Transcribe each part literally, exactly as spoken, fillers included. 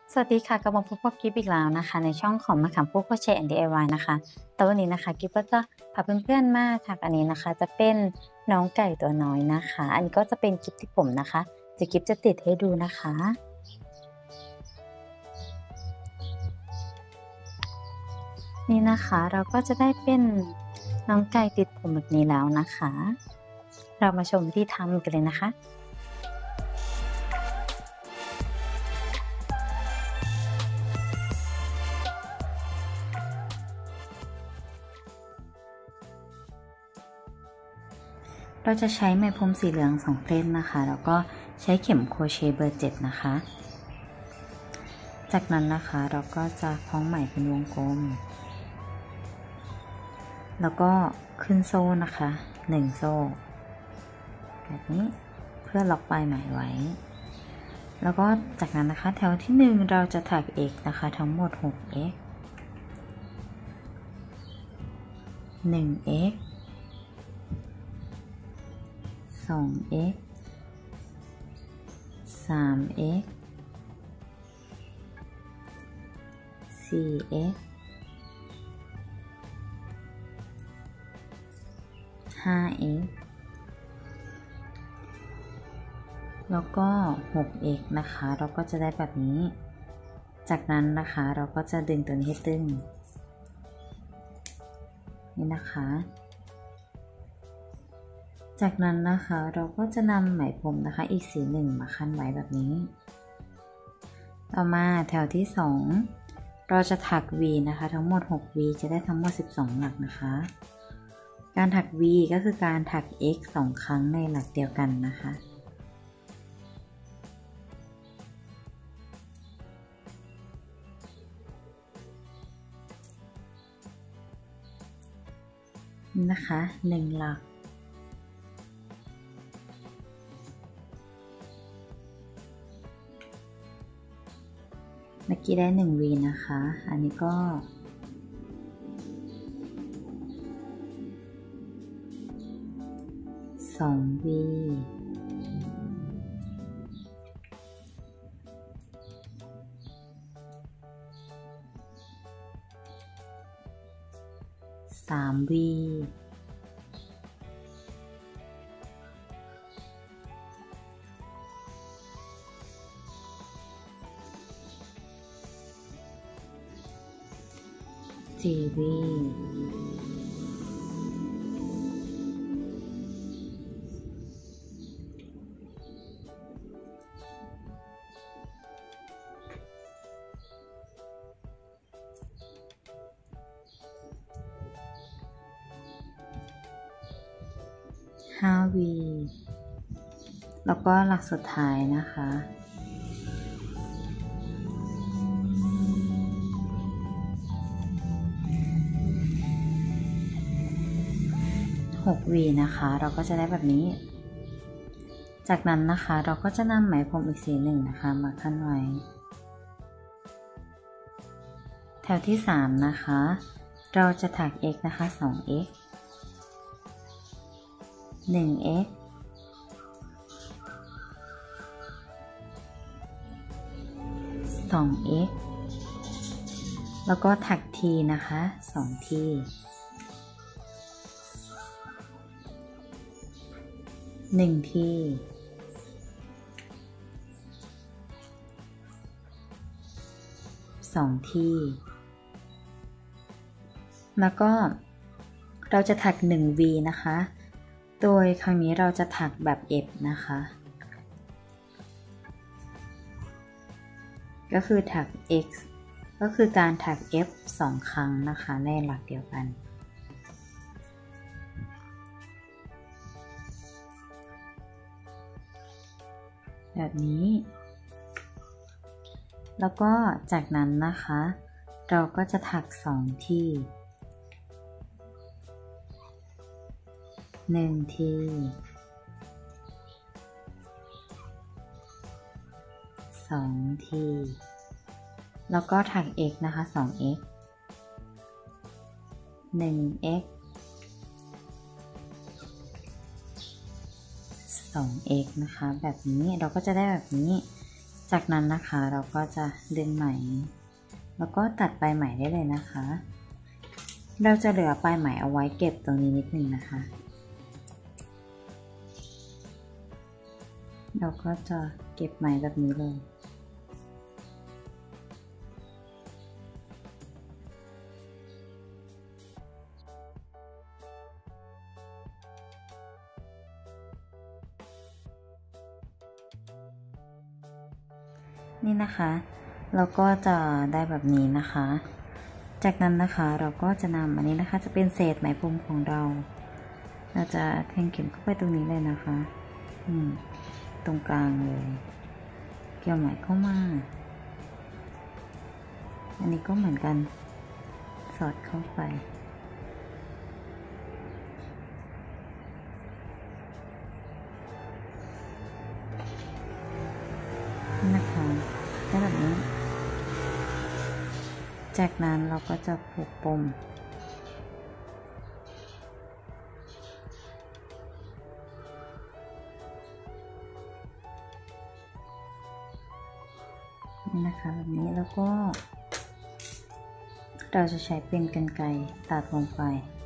สวัสดีค่ะกลับมาพบกับกิฟอีกแล้วนะคะในช่องของมะขามพูดโคชเชแอนด์ ดี ไอ วาย นะคะแต่วันนี้นะคะกิฟก็จะพาเพื่อนๆมาถักอันนี้นะคะจะเป็นน้องไก่ตัวน้อยนะคะอันนี้ก็จะเป็นกิฟที่ผมนะคะจะกิฟจะติดให้ดูนะคะนี่นะคะเราก็จะได้เป็นน้องไก่ติดผมแบบนี้แล้วนะคะเรามาชมวิธีทำกันเลยนะคะเราจะใช้ไหมพรมสีเหลืองสองเส้นนะคะแล้วก็ใช้เข็มโครเชต์เบอร์เจ็ดนะคะจากนั้นนะคะเราก็จะคล้องไหมเป็นวงกลมแล้วก็ขึ้นโซ่นะคะหนึ่งโซ่แบบนี้เพื่อล็อกปลายไหมไว้แล้วก็จากนั้นนะคะแถวที่หนึ่งเราจะถัก x นะคะทั้งหมด หก x หนึ่ง x สอง x สาม x สี่ x ห้า x แล้วก็ หก x นะคะเราก็จะได้แบบนี้จากนั้นนะคะเราก็จะดึงตัวนี้ให้ตึงนี่นะคะจากนั้นนะคะเราก็จะนำไหมพรมนะคะอีกสีหนึ่งมาคั้นไว้แบบนี้ต่อมาแถวที่สองเราจะถัก V นะคะทั้งหมด หก V จะได้ทั้งหมดสิบสองหลักนะคะการถัก V ก็คือการถัก x สองครั้งในหลักเดียวกันนะคะนะคะหนึ่งหลักเมื่อกี้ได้หนึ่ง V นะคะอันนี้ก็สอง V สาม V สี่ V ห้า V แล้วก็หลักสุดท้ายนะคะหก V นะคะเราก็จะได้แบบนี้จากนั้นนะคะเราก็จะนำไหมพรมอีกสีหนึ่งนะคะมาขั้นไว้แถวที่สามนะคะเราจะถัก x นะคะ สอง x หนึ่ง x สอง x แล้วก็ถัก t นะคะสอง t หนึ่ง t สอง t แล้วก็เราจะถักหนึ่ง V นะคะโดยครั้งนี้เราจะถักแบบ F นะคะก็คือถัก X ก็คือการถัก F สองครั้งนะคะในหลักเดียวกันแบบนี้แล้วก็จากนั้นนะคะเราก็จะถักสองที่หนึ่งทีสองทีแล้วก็ถัก x นะคะ สอง x หนึ่ง x สอง x นะคะแบบนี้เราก็จะได้แบบนี้จากนั้นนะคะเราก็จะดึงไหมแล้วก็ตัดปลายไหมได้เลยนะคะเราจะเหลือปลายไหมเอาไว้เก็บตรงนี้นิดนึงนะคะเราก็จะเก็บไหมแบบนี้เลยนี่นะคะเราก็จะได้แบบนี้นะคะจากนั้นนะคะเราก็จะนำอันนี้นะคะจะเป็นเศษไหมพรมของเราเราจะแทงเข็มเข้าไปตรงนี้เลยนะคะอืมตรงกลางเลยเกี่ยวไหมเข้ามาอันนี้ก็เหมือนกันสอดเข้าไปนะคะได้แบบนี้จากนั้นเราก็จะผูกปมนี่นะคะแบบนี้แล้วก็เราจะใช้เป็นกรรไกรตัดลงไป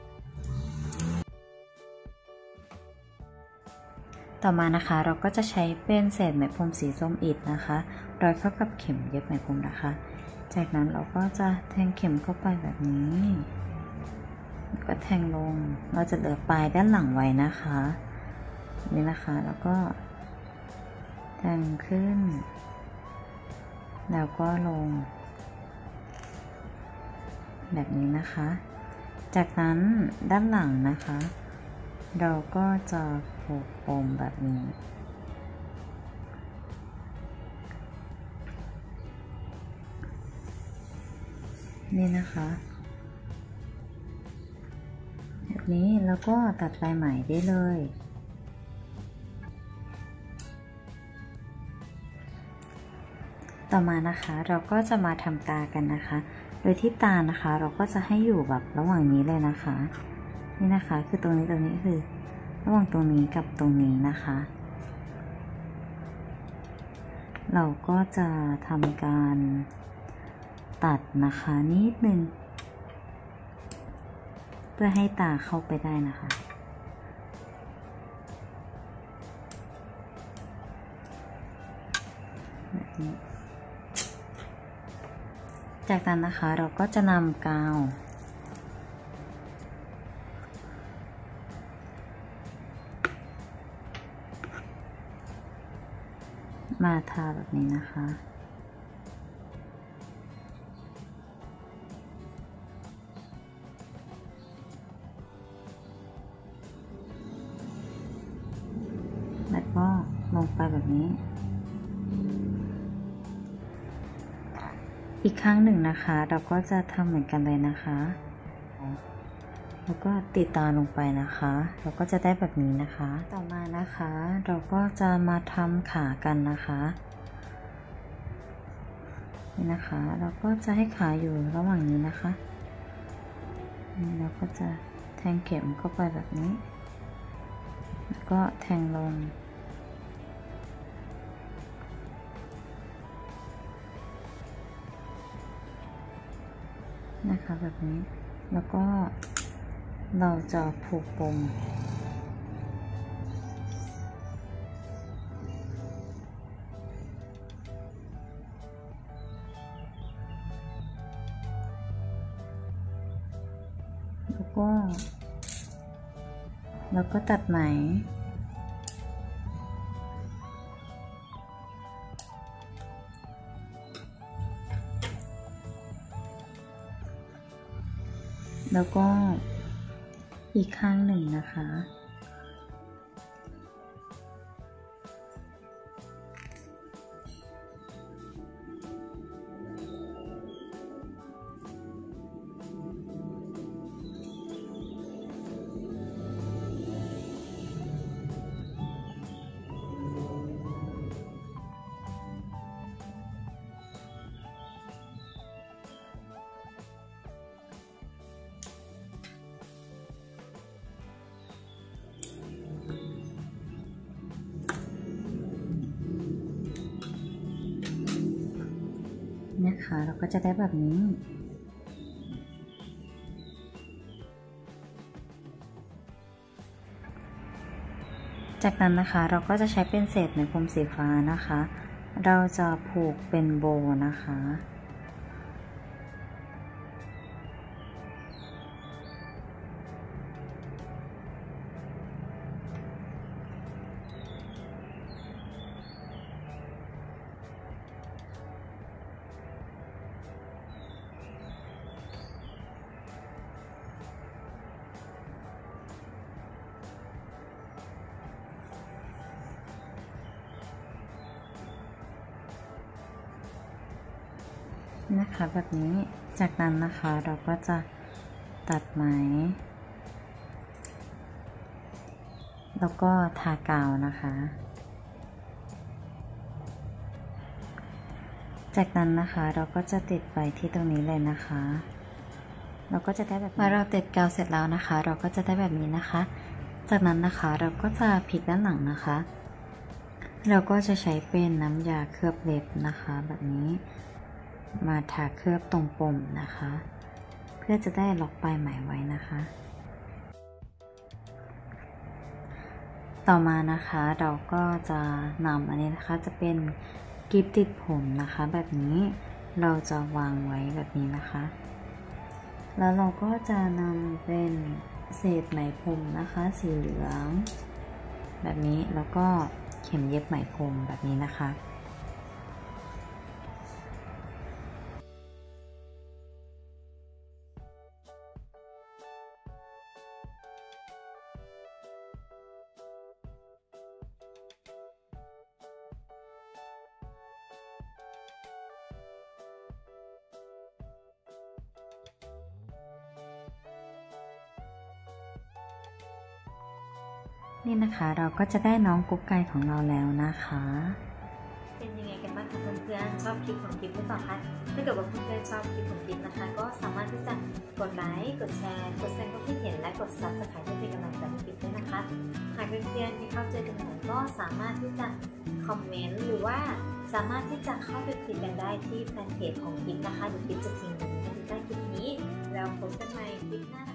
ต่อมานะคะเราก็จะใช้เป็นเศษไหมพรมสีส้มอิฐนะคะร้อยเข้ากับเข็มเย็บไหมพรมนะคะจากนั้นเราก็จะแทงเข็มเข้าไปแบบนี้ก็แทงลงเราจะเหลือปลายด้านหลังไว้นะคะนี่นะคะแล้วก็แทงขึ้นแล้วก็ลงแบบนี้นะคะจากนั้นด้านหลังนะคะเราก็จะผูกปมแบบนี้นี่นะคะแบบนี้แล้วก็ตัดปลายไหมได้เลยต่อมานะคะเราก็จะมาทำตากันนะคะโดยที่ตานะคะเราก็จะให้อยู่แบบระหว่างนี้เลยนะคะนี่นะคะคือตรงนี้ตรงนี้คือระหว่างตรงนี้กับตรงนี้นะคะเราก็จะทำการตัดนะคะนิดนึงเพื่อให้ตาเข้าไปได้นะคะแบบนี้จากนั้นนะคะเราก็จะนำกาวมาทาแบบนี้นะคะแล้วก็ลงไปแบบนี้อีกครั้งหนึ่งนะคะเราก็จะทำเหมือนกันเลยนะคะแล้วก็ติดตาลงไปนะคะเราก็จะได้แบบนี้นะคะต่อมานะคะเราก็จะมาทำขากันนะคะนี่นะคะเราก็จะให้ขาอยู่ระหว่างนี้นะคะเราก็จะแทงเข็มเข้าไปแบบนี้แล้วก็แทงลงนะคะแบบนี้แล้วก็เราจะผูกปมแล้วก็แล้วก็ตัดไหมแล้วก็อีกข้างหนึ่งนะคะนะคะเราก็จะได้แบบนี้จากนั้นนะคะเราก็จะใช้เป็นเศษไหมพรมสีฟ้านะคะเราจะผูกเป็นโบนะคะนะคะแบบนี้จากนั้นนะคะเราก็จะตัดไหมแล้วก็ทากาวนะคะจากนั้นนะคะเราก็จะติดไปที่ตรงนี้เลยนะคะเราก็จะได้แบบเมื่อเราติดกาวเสร็จแล้วนะคะเราก็จะได้แบบนี้นะคะจากนั้นนะคะเราก็จะพลิกด้านหลังนะคะเราก็จะใช้เป็นน้ำยาเคลือบเล็บนะคะแบบนี้มาทาเคลือบตรงปมนะคะเพื่อจะได้ล็อกปลายไหมไว้นะคะต่อมานะคะเราก็จะนำอันนี้นะคะจะเป็นกิ๊บติดผมนะคะแบบนี้เราจะวางไว้แบบนี้นะคะแล้วเราก็จะนำเป็นเศษไหมพรมนะคะสีเหลืองแบบนี้แล้วก็เข็มเย็บไหมพรมแบบนี้นะคะนี่นะคะเราก็จะได้น้องกุ๊กไก่ของเราแล้วนะคะเป็นยังไงกันบ้างคะเพื่อนๆชอบคลิปของกิ๊บหรือเปล่าคะถ้าเกิดว่าเพื่อนๆชอบคลิปของกิ๊บนะคะก็สามารถที่จะกดไลค์กดแชร์กดแสดงความคิดเห็นและกด ซับสไครบ์ เพื่อเป็นกำลังใจให้กิ๊บด้วยนะคะหากเพื่อนๆที่เข้าใจกันใหม่ก็สามารถที่จะคอมเมนต์หรือว่าสามารถที่จะเข้าไปคุยกันได้ที่แฟนเพจของกิ๊บนะคะเดี๋ยวกิ๊บจะทิ้งลิงก์ไว้ใต้คลิปนี้แล้วพบกันใหม่คลิปหน้า